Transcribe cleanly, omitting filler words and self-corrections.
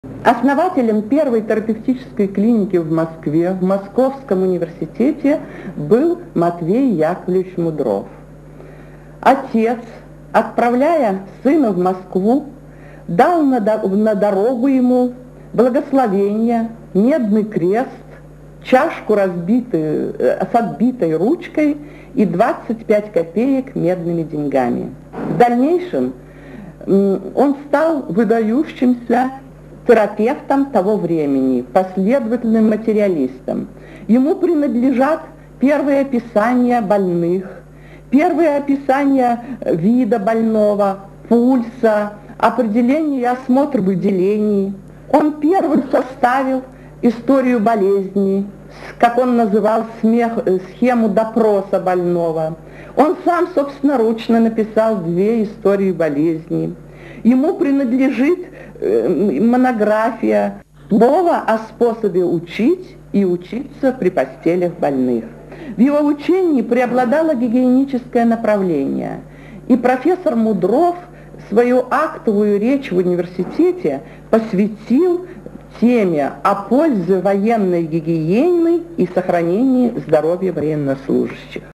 Основателем первой терапевтической клиники в Москве, в Московском университете, был Матвей Яковлевич Мудров. Отец, отправляя сына в Москву, дал на дорогу ему благословение, медный крест, чашку с отбитой ручкой и 25 копеек медными деньгами. В дальнейшем он стал выдающимся терапевтом того времени, последовательным материалистом. Ему принадлежат первые описания больных, первые описания вида больного, пульса, определение и осмотр выделений. Он первым составил историю болезни, как он называл схему допроса больного. Он сам собственноручно написал 2 истории болезни. Ему принадлежит монография «Слово о способе учить и учиться при постелях больных». В его учении преобладало гигиеническое направление, и профессор Мудров свою актовую речь в университете посвятил теме о пользе военной гигиены и сохранении здоровья военнослужащих.